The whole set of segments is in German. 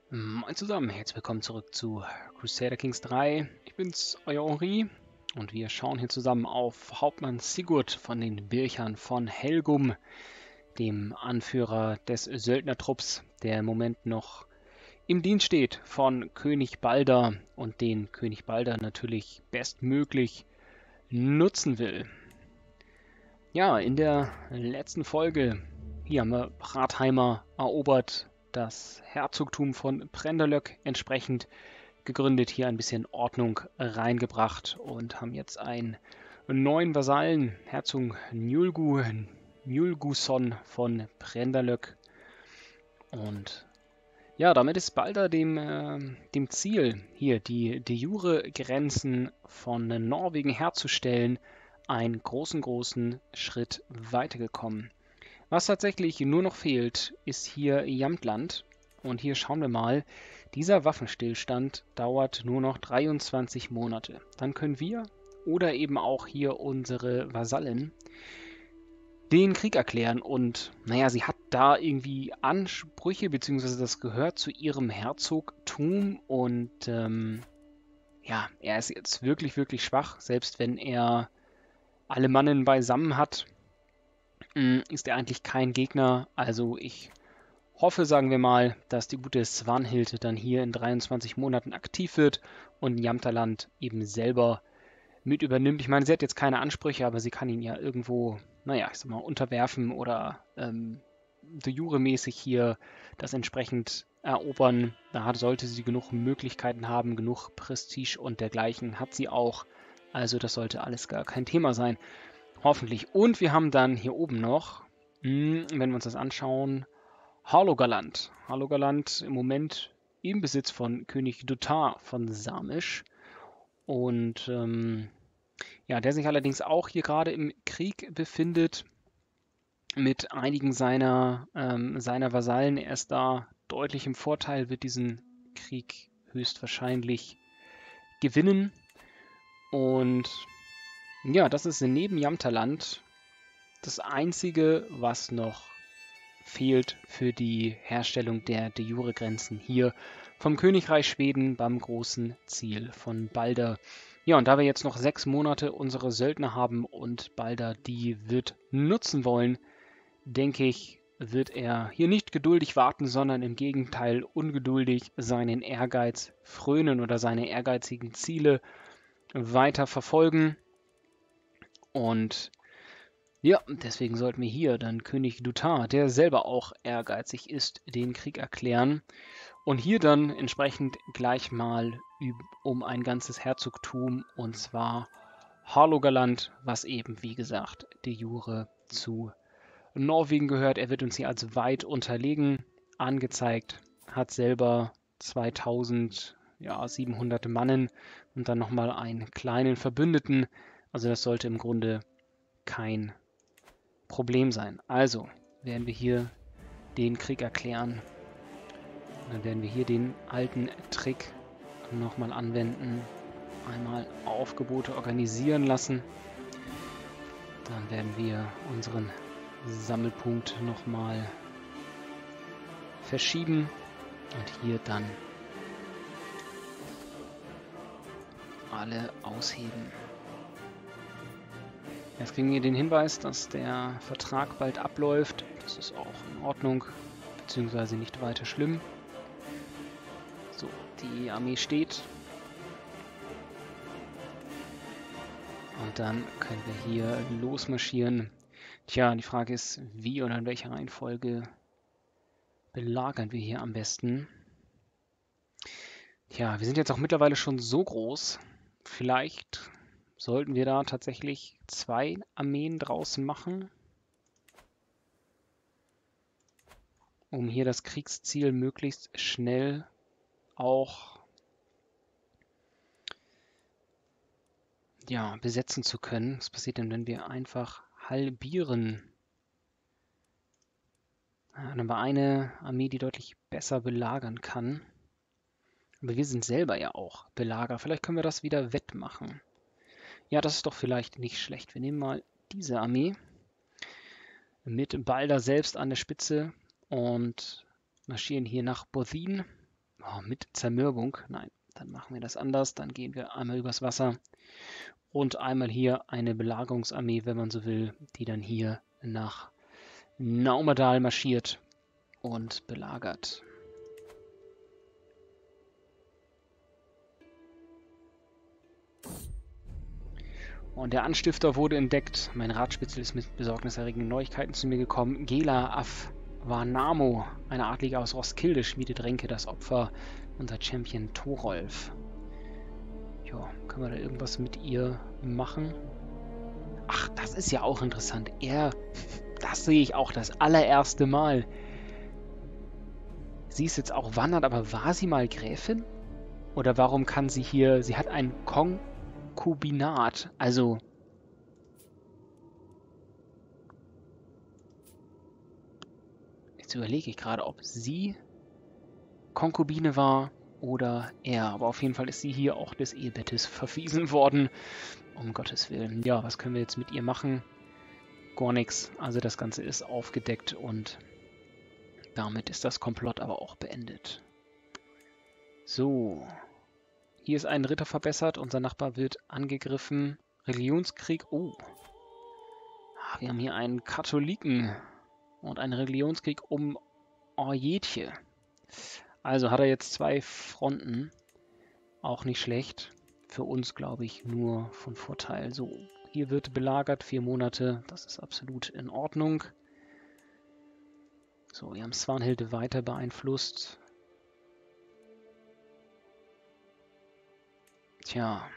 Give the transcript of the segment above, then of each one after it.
Moin zusammen, herzlich willkommen zurück zu Crusader Kings 3. Ich bin's, euer Henri, und wir schauen hier zusammen auf Hauptmann Sigurd von den Birchern von Helgum, dem Anführer des Söldnertrupps, der im Moment noch im Dienst steht von König Balder und den König Balder natürlich bestmöglich nutzen will. Ja, in der letzten Folge, hier haben wir Pratheimer erobert, das Herzogtum von Prenderlöck entsprechend gegründet, hier ein bisschen Ordnung reingebracht und haben jetzt einen neuen Vasallen, Herzog Njulgusson von Prenderlöck. Und ja, damit ist Balder dem Ziel, hier die de jure Grenzen von Norwegen herzustellen, einen großen Schritt weitergekommen. Was tatsächlich nur noch fehlt, ist hier Jamtland. Und hier schauen wir mal, dieser Waffenstillstand dauert nur noch 23 Monate. Dann können wir oder eben auch hier unsere Vasallen den Krieg erklären. Und naja, sie hat da irgendwie Ansprüche, beziehungsweise das gehört zu ihrem Herzogtum. Und ja, er ist jetzt wirklich schwach, selbst wenn er alle Mannen beisammen hat. Ist er eigentlich kein Gegner. Also ich hoffe, sagen wir mal, dass die gute Svanhild dann hier in 23 Monaten aktiv wird und Jamterland eben selber mit übernimmt. Ich meine, sie hat jetzt keine Ansprüche, aber sie kann ihn ja irgendwo, naja, ich sag mal, unterwerfen oder de jure-mäßig hier das entsprechend erobern. Sollte sie genug Möglichkeiten haben, genug Prestige und dergleichen hat sie auch. Also das sollte alles gar kein Thema sein. Hoffentlich. Und wir haben dann hier oben noch, wenn wir uns das anschauen, Harlogaland. Harlogaland im Moment im Besitz von König Dutar von Samisch. Und ja, der sich allerdings auch hier gerade im Krieg befindet mit einigen seiner Vasallen. Er ist da deutlich im Vorteil, wird diesen Krieg höchstwahrscheinlich gewinnen. Und ja, das ist neben Jamterland das einzige, was noch fehlt für die Herstellung der de jure Grenzen hier vom Königreich Schweden beim großen Ziel von Balder. Ja, und da wir jetzt noch 6 Monate unsere Söldner haben und Balder die wird nutzen wollen, denke ich, wird er hier nicht geduldig warten, sondern im Gegenteil ungeduldig seinen Ehrgeiz frönen oder seine ehrgeizigen Ziele weiter verfolgen. Und ja, deswegen sollten wir hier dann König Dutar, der selber auch ehrgeizig ist, den Krieg erklären und hier dann entsprechend gleich mal um ein ganzes Herzogtum, und zwar Harlogaland, was eben, wie gesagt, de jure zu Norwegen gehört. Er wird uns hier als weit unterlegen angezeigt, hat selber 2700 Mannen und dann nochmal einen kleinen Verbündeten. Also das sollte im Grunde kein Problem sein. Also werden wir hier den Krieg erklären. Und dann werden wir hier den alten Trick nochmal anwenden. Einmal Aufgebote organisieren lassen. Dann werden wir unseren Sammelpunkt nochmal verschieben und hier dann alle ausheben. Jetzt kriegen wir den Hinweis, dass der Vertrag bald abläuft. Das ist auch in Ordnung, beziehungsweise nicht weiter schlimm. So, die Armee steht. Und dann können wir hier losmarschieren. Tja, die Frage ist, wie oder in welcher Reihenfolge belagern wir hier am besten? Tja, wir sind jetzt auch mittlerweile schon so groß. Vielleicht sollten wir da tatsächlich 2 Armeen draus machen, um hier das Kriegsziel möglichst schnell auch besetzen zu können. Was passiert denn, wenn wir einfach halbieren? Dann haben wir eine Armee, die deutlich besser belagern kann. Aber wir sind selber ja auch Belager. Vielleicht können wir das wieder wettmachen. Ja, das ist doch vielleicht nicht schlecht. Wir nehmen mal diese Armee mit Balder selbst an der Spitze und marschieren hier nach Bothin. Oh, mit Zermürbung. Nein, dann machen wir das anders. Dann gehen wir einmal übers Wasser und einmal hier eine Belagerungsarmee, wenn man so will, die dann hier nach Naumadal marschiert und belagert. Und der Anstifter wurde entdeckt. Mein Ratspitzel ist mit besorgniserregenden Neuigkeiten zu mir gekommen. Gela Afvanamo, eine Adlige aus Roskilde, schmiedet Ränke, das Opfer, unser Champion Thorolf. Ja, können wir da irgendwas mit ihr machen? Ach, das ist ja auch interessant. Das sehe ich auch das allererste Mal. Sie ist jetzt auch wandert, aber war sie mal Gräfin? Oder warum kann sie hier... Sie hat ein Konkubinat, also... Jetzt überlege ich gerade, ob sie Konkubine war oder er. Aber auf jeden Fall ist sie hier auch des Ehebettes verwiesen worden. Um Gottes Willen. Ja, was können wir jetzt mit ihr machen? Gar nichts. Also das Ganze ist aufgedeckt und damit ist das Komplott aber auch beendet. So. Hier ist ein Ritter verbessert. Unser Nachbar wird angegriffen. Religionskrieg. Oh. Wir haben hier einen Katholiken und einen Religionskrieg um Orjetje. Also hat er jetzt 2 Fronten. Auch nicht schlecht. Für uns, glaube ich, nur von Vorteil. So, hier wird belagert, 4 Monate. Das ist absolut in Ordnung. So, wir haben Svanhilde weiter beeinflusst. Tja.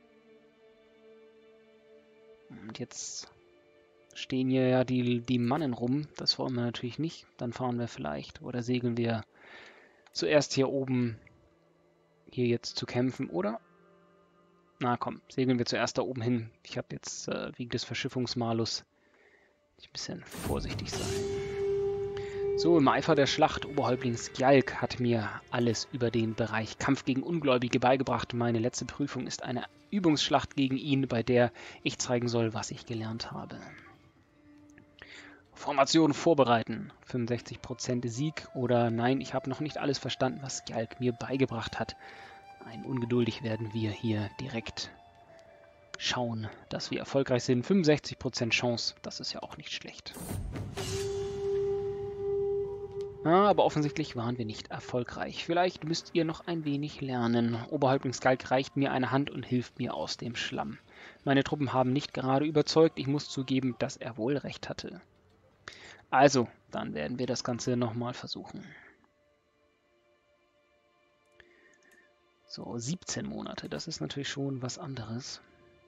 Und jetzt stehen hier ja die Mannen rum. Das wollen wir natürlich nicht. Dann fahren wir vielleicht oder segeln wir zuerst hier oben hier jetzt zu kämpfen, oder? Na komm, segeln wir zuerst da oben hin. Ich habe jetzt wegen des Verschiffungsmalus ein bisschen vorsichtig sein. So, im Eifer der Schlacht, Oberhäuptling Skjalk hat mir alles über den Bereich Kampf gegen Ungläubige beigebracht. Meine letzte Prüfung ist eine Übungsschlacht gegen ihn, bei der ich zeigen soll, was ich gelernt habe. Formation vorbereiten. 65% Sieg oder nein, ich habe noch nicht alles verstanden, was Skjalk mir beigebracht hat. Ein ungeduldig werden wir hier direkt schauen, dass wir erfolgreich sind. 65% Chance, das ist ja auch nicht schlecht. Ja, aber offensichtlich waren wir nicht erfolgreich. Vielleicht müsst ihr noch ein wenig lernen. Oberhäuptling Skjalk reicht mir eine Hand und hilft mir aus dem Schlamm. Meine Truppen haben nicht gerade überzeugt. Ich muss zugeben, dass er wohl recht hatte. Also, dann werden wir das Ganze nochmal versuchen. So, 17 Monate, das ist natürlich schon was anderes.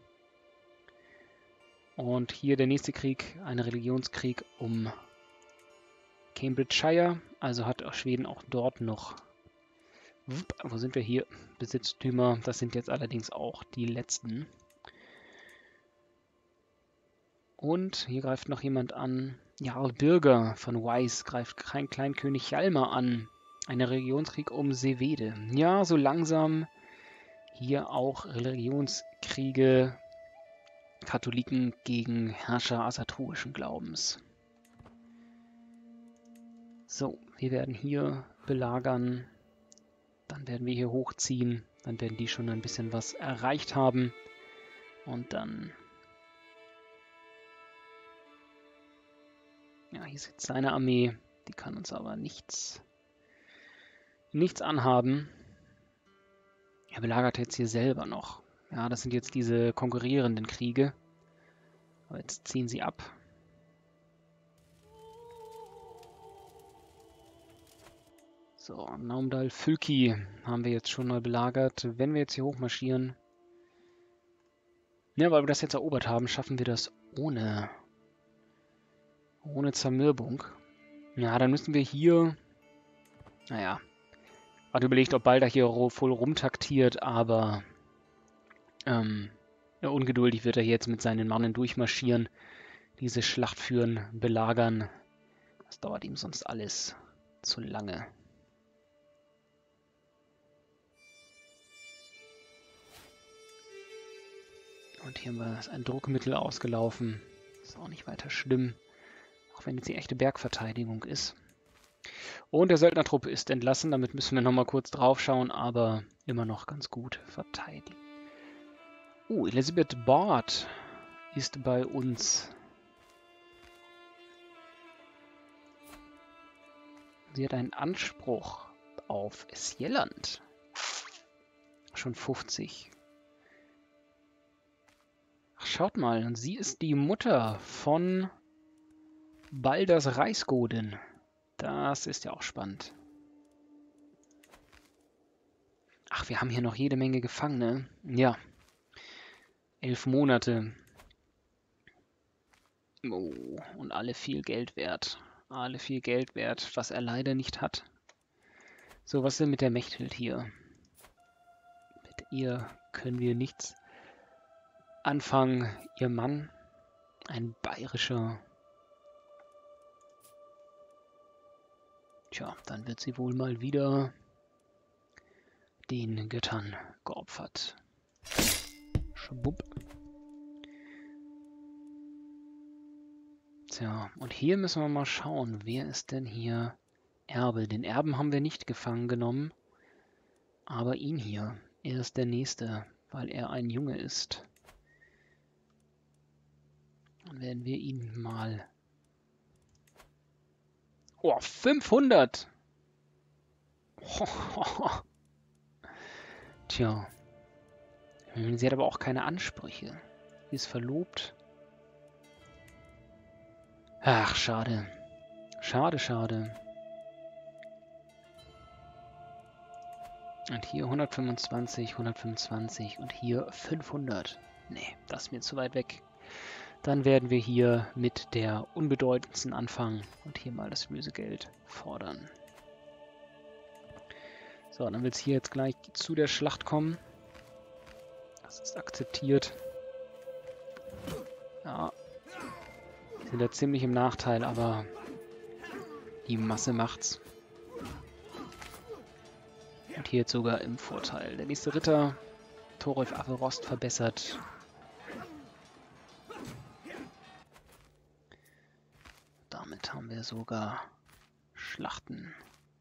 Und hier der nächste Krieg, ein Religionskrieg um Cambridgeshire. Also hat auch Schweden auch dort noch... Wo sind wir hier? Besitztümer, das sind jetzt allerdings auch die letzten. Und hier greift noch jemand an. Jarl Birger von Weiss greift Kleinkönig Hjalmar an. Ein Religionskrieg um Sevede. Ja, so langsam hier auch Religionskriege, Katholiken gegen Herrscher asatorischen Glaubens. So, wir werden hier belagern. Dann werden wir hier hochziehen. Dann werden die schon ein bisschen was erreicht haben. Und dann... Ja, hier ist jetzt seine Armee. Die kann uns aber nichts anhaben. Er belagert jetzt hier selber noch. Ja, das sind jetzt diese konkurrierenden Kriege. Aber jetzt ziehen sie ab. So, Naumdal Fylki haben wir jetzt schon mal belagert. Wenn wir jetzt hier hochmarschieren... Ja, weil wir das jetzt erobert haben, schaffen wir das ohne Zermürbung. Ja, dann müssen wir hier... Naja, hat überlegt, ob Balder hier voll rumtaktiert, aber ja, ungeduldig wird er hier jetzt mit seinen Mannen durchmarschieren, diese Schlacht führen, belagern. Das dauert ihm sonst alles zu lange. Und hier haben wir ein Druckmittel ausgelaufen. Ist auch nicht weiter schlimm, auch wenn jetzt die echte Bergverteidigung ist. Und der Söldnertrupp ist entlassen. Damit müssen wir nochmal kurz drauf schauen, aber immer noch ganz gut verteidigt. Elisabeth Bard ist bei uns. Sie hat einen Anspruch auf Sjelland. Schon 50. Ach, schaut mal, und sie ist die Mutter von Balders Reichsgoden. Das ist ja auch spannend. Ach, wir haben hier noch jede Menge Gefangene. Ja. 11 Monate. Oh, und alle viel Geld wert. Alle viel Geld wert, was er leider nicht hat. So, was ist denn mit der Mechthild hier? Mit ihr können wir nichts anfangen. Ihr Mann, ein bayerischer. Tja, dann wird sie wohl mal wieder den Göttern geopfert. Schwupp. Tja, und hier müssen wir mal schauen, wer ist denn hier Erbe? Den Erben haben wir nicht gefangen genommen, aber ihn hier. Er ist der Nächste, weil er ein Junge ist. Dann werden wir ihn mal... Oh, 500! Tja. Sie hat aber auch keine Ansprüche. Sie ist verlobt. Ach, schade. Schade, schade. Und hier 125, 125 und hier 500. Nee, das ist mir zu weit weg. Dann werden wir hier mit der unbedeutendsten anfangen und hier mal das Lösegeld fordern. So, dann wird es hier jetzt gleich zu der Schlacht kommen. Das ist akzeptiert. Ja. Wir sind da ziemlich im Nachteil, aber die Masse macht's. Und hier jetzt sogar im Vorteil. Der nächste Ritter, Thorolf Avelrost, verbessert. Damit haben wir sogar Schlachten.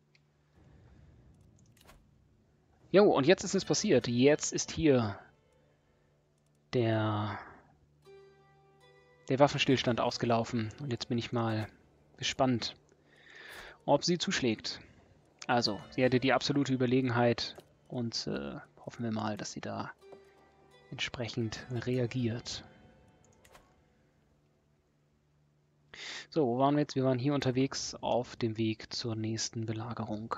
Jo, und jetzt ist es passiert. Jetzt ist hier der Waffenstillstand ausgelaufen. Und jetzt bin ich mal gespannt, ob sie zuschlägt. Also, sie hatte die absolute Überlegenheit und hoffen wir mal, dass sie da entsprechend reagiert. So, wo waren wir jetzt? Wir waren hier unterwegs auf dem Weg zur nächsten Belagerung.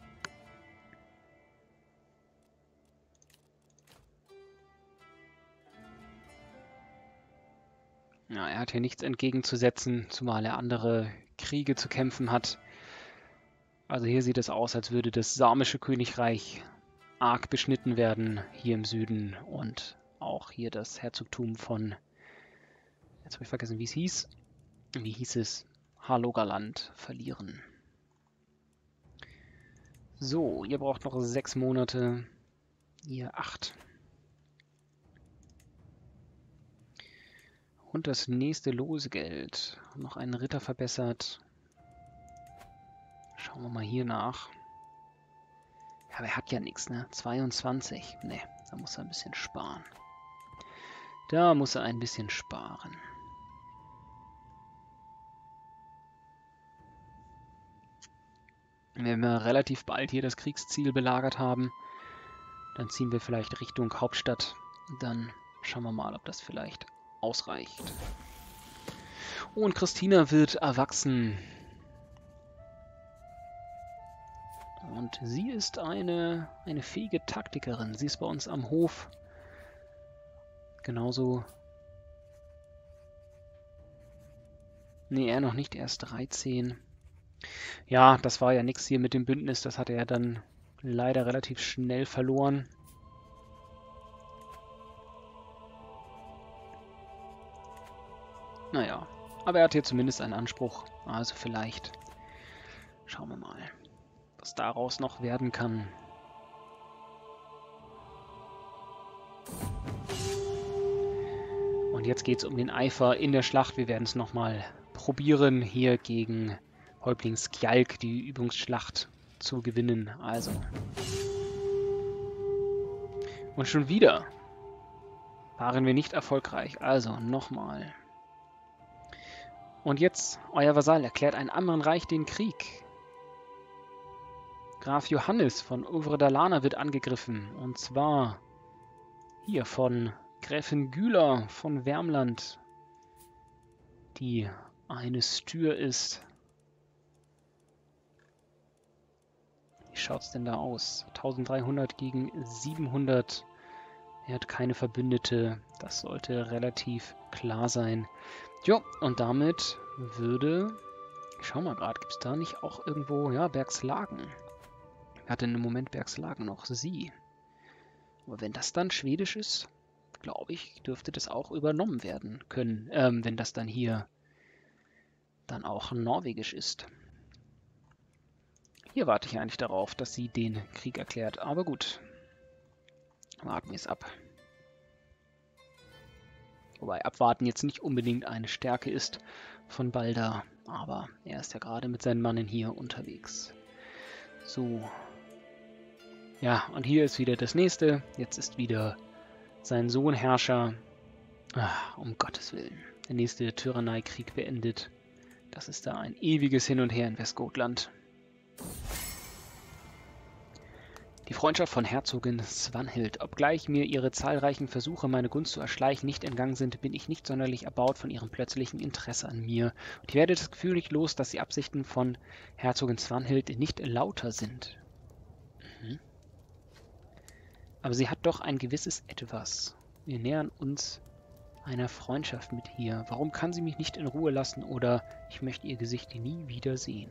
Ja, er hat hier nichts entgegenzusetzen, zumal er andere Kriege zu kämpfen hat. Also hier sieht es aus, als würde das samische Königreich arg beschnitten werden, hier im Süden. Und auch hier das Herzogtum von... Jetzt habe ich vergessen, wie es hieß. Wie hieß es? Harlogaland verlieren. So, ihr braucht noch 6 Monate. Ihr 8. Und das nächste Losgeld. Noch einen Ritter verbessert. Schauen wir mal hier nach. Ja, aber er hat ja nichts, ne? 22. Ne, da muss er ein bisschen sparen. Da muss er ein bisschen sparen. Wenn wir relativ bald hier das Kriegsziel belagert haben, dann ziehen wir vielleicht Richtung Hauptstadt. Dann schauen wir mal, ob das vielleicht ausreicht. Oh, und Christina wird erwachsen. Und sie ist eine fähige Taktikerin. Sie ist bei uns am Hof. Genauso... Nee, er noch nicht, erst 13. Ja, das war ja nichts hier mit dem Bündnis. Das hat er dann leider relativ schnell verloren. Naja, aber er hat hier zumindest einen Anspruch. Also vielleicht schauen wir mal, was daraus noch werden kann. Und jetzt geht es um den Eifer in der Schlacht. Wir werden es nochmal probieren hier gegen Häuptling Skjalk die Übungsschlacht zu gewinnen. Also. Und schon wieder waren wir nicht erfolgreich. Also, nochmal. Und jetzt, euer Vasall erklärt einem anderen Reich den Krieg. Graf Johannes von Ovredalana wird angegriffen. Und zwar hier von Gräfin Güler von Värmland, die eine Stür ist. Wie schaut's denn da aus? 1300 gegen 700. Er hat keine Verbündete. Das sollte relativ klar sein. Jo, und damit würde... Ich schau mal gerade, gibt es da nicht auch irgendwo... Ja, Bergslagen. Wer hat denn im Moment Bergslagen noch? Sie. Aber wenn das dann schwedisch ist, glaube ich, dürfte das auch übernommen werden können. Wenn das dann hier dann auch norwegisch ist. Hier warte ich eigentlich darauf, dass sie den Krieg erklärt. Aber gut. Warten wir es ab. Wobei abwarten jetzt nicht unbedingt eine Stärke ist von Balder. Aber er ist ja gerade mit seinen Mannen hier unterwegs. So. Ja, und hier ist wieder das nächste. Jetzt ist wieder sein Sohn Herrscher. Um Gottes Willen. Der nächste Tyrannei-Krieg beendet. Das ist da ein ewiges Hin und Her in Westgotland. Die Freundschaft von Herzogin Svanhild. Obgleich mir ihre zahlreichen Versuche, meine Gunst zu erschleichen, nicht entgangen sind, bin ich nicht sonderlich erbaut von ihrem plötzlichen Interesse an mir. Und ich werde das Gefühl nicht los, dass die Absichten von Herzogin Svanhild nicht lauter sind. Aber sie hat doch ein gewisses Etwas. Wir nähern uns einer Freundschaft mit ihr. Warum kann sie mich nicht in Ruhe lassen oder ich möchte ihr Gesicht nie wieder sehen?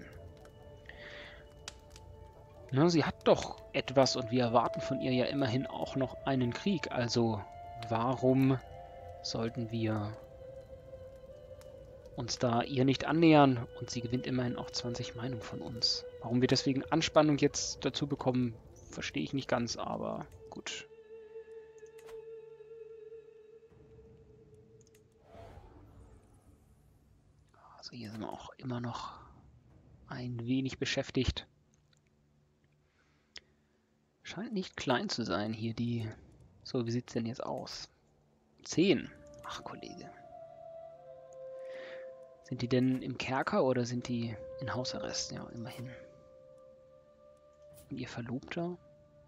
Na, sie hat doch etwas und wir erwarten von ihr ja immerhin auch noch einen Krieg. Also warum sollten wir uns da ihr nicht annähern? Und sie gewinnt immerhin auch 20 Meinungen von uns. Warum wir deswegen Anspannung jetzt dazu bekommen, verstehe ich nicht ganz, aber gut. Also hier sind wir auch immer noch ein wenig beschäftigt. Scheint nicht klein zu sein hier, die... So, wie sieht es denn jetzt aus? 10. Ach, Kollege. Sind die denn im Kerker oder sind die in Hausarrest? Ja, immerhin. Und ihr Verlobter?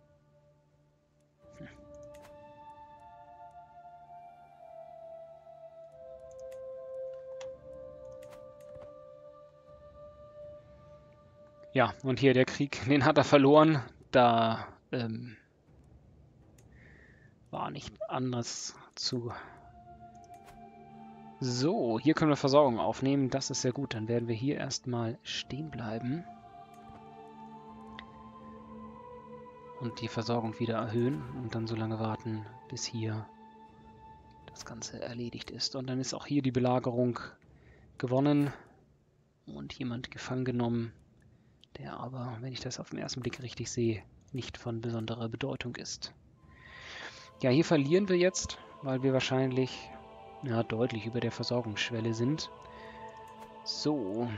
Ja, und hier der Krieg, den hat er verloren. Da war nicht anders zu... So, hier können wir Versorgung aufnehmen. Das ist sehr gut. Dann werden wir hier erstmal stehen bleiben. Und die Versorgung wieder erhöhen. Und dann so lange warten, bis hier das Ganze erledigt ist. Und dann ist auch hier die Belagerung gewonnen. Und jemand gefangen genommen, der aber, wenn ich das auf den ersten Blick richtig sehe, nicht von besonderer Bedeutung ist. Ja, hier verlieren wir jetzt, weil wir wahrscheinlich ja, deutlich über der Versorgungsschwelle sind. So.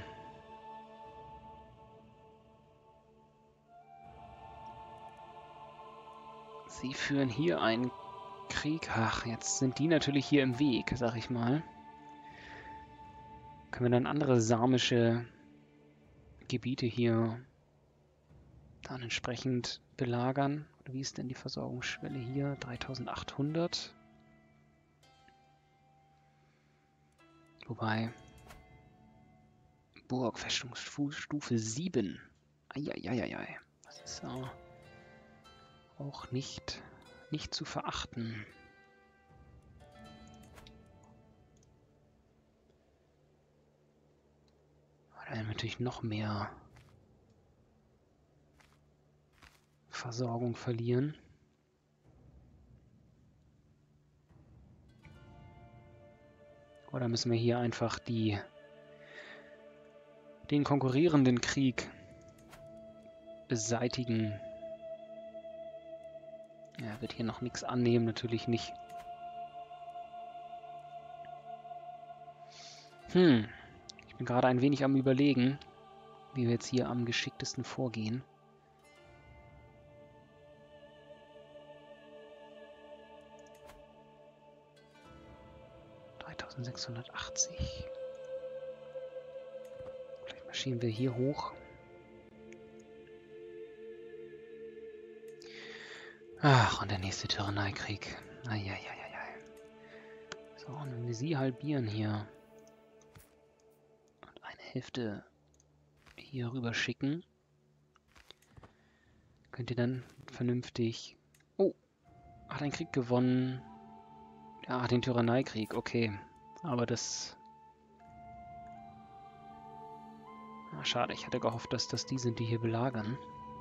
Sie führen hier einen Krieg. Ach, jetzt sind die natürlich hier im Weg, sag ich mal. Können wir dann andere samische Gebiete hier dann entsprechend belagern? Wie ist denn die Versorgungsschwelle hier? 3800. Wobei, Burg, Festungsstufe 7. Eieieiei. Das ist ja auch nicht zu verachten. Da werden wir natürlich noch mehr Versorgung verlieren. Oder müssen wir hier einfach den konkurrierenden Krieg beseitigen? Er wird hier noch nichts annehmen, natürlich nicht. Ich bin gerade ein wenig am Überlegen. wie wir jetzt hier am geschicktesten vorgehen. ...3680. Vielleicht marschieren wir hier hoch. Ach, und der nächste Tyranneikrieg. Eieieiei. So, und wenn wir sie halbieren hier und eine Hälfte hier rüber schicken, könnt ihr dann vernünftig... Oh, hat einen Krieg gewonnen. Ja, den Tyranneikrieg, okay. Aber das... Ah, schade, ich hatte gehofft, dass das die sind, die hier belagern.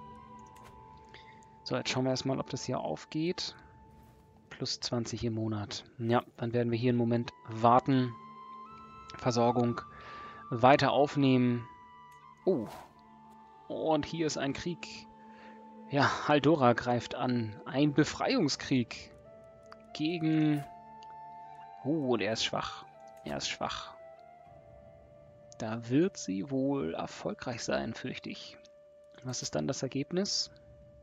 So, jetzt schauen wir erstmal, ob das hier aufgeht. Plus 20 im Monat. Ja, dann werden wir hier einen Moment warten. Versorgung weiter aufnehmen. Oh, und hier ist ein Krieg. Ja, Haldora greift an. Ein Befreiungskrieg gegen... Oh, der ist schwach. Er ist schwach. Da wird sie wohl erfolgreich sein, fürchte ich. Was ist dann das Ergebnis?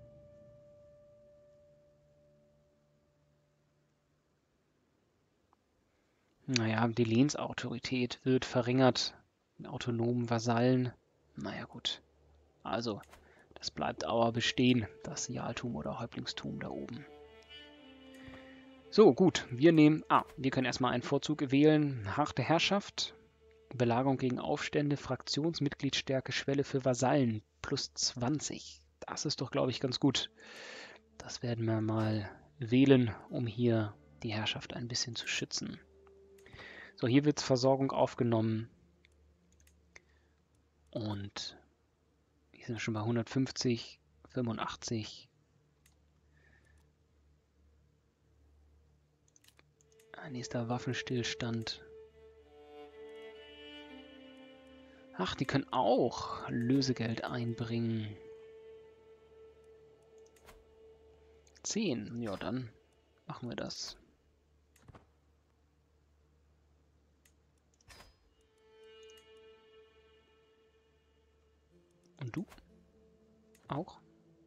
Naja, die Lehnsautorität wird verringert. Den autonomen Vasallen. Naja, gut. Also, das bleibt aber bestehen, das Sialtum oder Häuptlingstum da oben. So, gut. Wir nehmen... wir können erstmal einen Vorzug wählen. Harte Herrschaft. Belagerung gegen Aufstände. Fraktionsmitgliedstärke. Schwelle für Vasallen. Plus 20. Das ist doch, glaube ich, ganz gut. Das werden wir mal wählen, um hier die Herrschaft ein bisschen zu schützen. So, hier wird Versorgung aufgenommen. Und hier sind wir schon bei 150, 85. Nächster Waffenstillstand. Ach, die können auch Lösegeld einbringen. 10. Ja, dann machen wir das. Und du? Auch?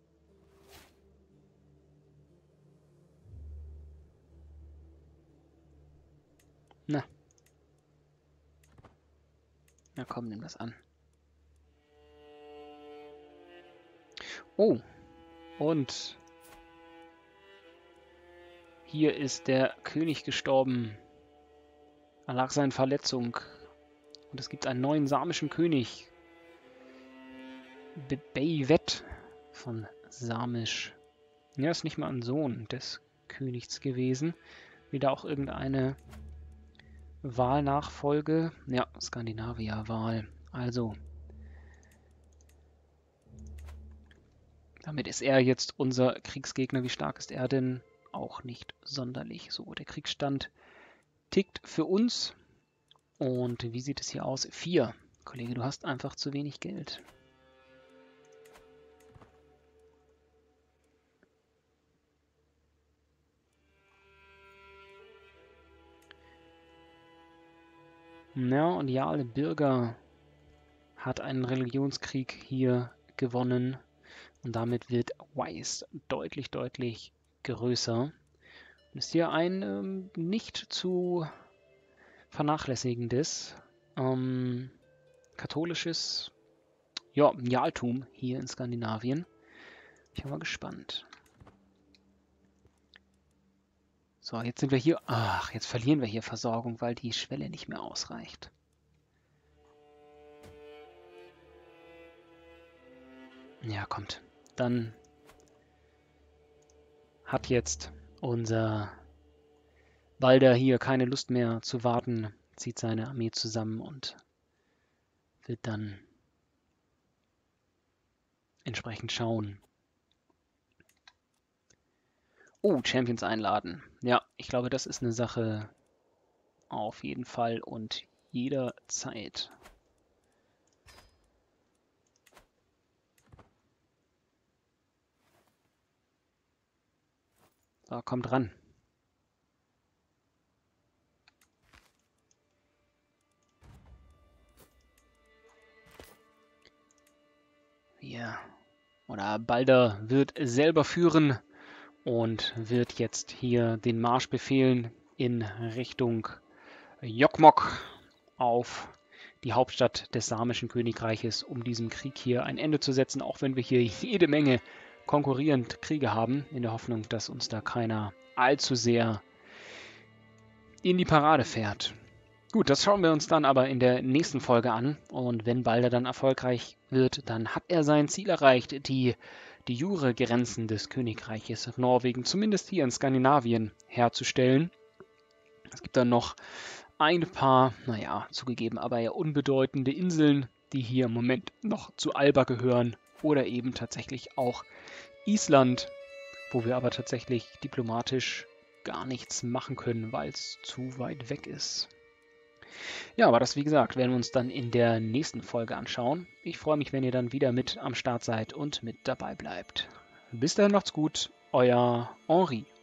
Na. Na komm, nimm das an. Oh. Und hier ist der König gestorben. Er lag seiner Verletzung. Und es gibt einen neuen samischen König. Beyvet von Samisch. Ja, ist nicht mal ein Sohn des Königs gewesen. Wieder auch irgendeine Wahlnachfolge. Ja, Skandinavier-Wahl. Also, damit ist er jetzt unser Kriegsgegner. Wie stark ist er denn? Auch nicht sonderlich. So, der Kriegsstand tickt für uns. Und wie sieht es hier aus? 4. Kollege, du hast einfach zu wenig Geld. Ja, und Jarl Birger hat einen Religionskrieg hier gewonnen. Und damit wird Weiss deutlich, deutlich größer. Und ist hier ein nicht zu vernachlässigendes katholisches Jarltum hier in Skandinavien. Ich bin mal gespannt. So, jetzt sind wir hier... Ach, jetzt verlieren wir hier Versorgung, weil die Schwelle nicht mehr ausreicht. Ja, kommt. Dann hat jetzt unser Balder hier keine Lust mehr zu warten, zieht seine Armee zusammen und wird dann entsprechend schauen. Oh, Champions einladen. Ja, ich glaube, das ist eine Sache auf jeden Fall und jederzeit. So, kommt ran. oder Balder wird selber führen und wird jetzt hier den Marsch befehlen in Richtung Jokmok auf die Hauptstadt des samischen Königreiches, um diesem Krieg hier ein Ende zu setzen, auch wenn wir hier jede Menge konkurrierend Kriege haben, in der Hoffnung, dass uns da keiner allzu sehr in die Parade fährt. Gut, das schauen wir uns dann aber in der nächsten Folge an. Und wenn Balder dann erfolgreich wird, dann hat er sein Ziel erreicht, die jure Grenzen des Königreiches Norwegen, zumindest hier in Skandinavien, herzustellen. Es gibt dann noch ein paar, naja, zugegeben, aber eher unbedeutende Inseln, die hier im Moment noch zu Alba gehören. Oder eben tatsächlich auch Island, wo wir aber tatsächlich diplomatisch gar nichts machen können, weil es zu weit weg ist. Ja, aber das, wie gesagt, werden wir uns dann in der nächsten Folge anschauen. Ich freue mich, wenn ihr dann wieder mit am Start seid und mit dabei bleibt. Bis dahin macht's gut, euer Henri.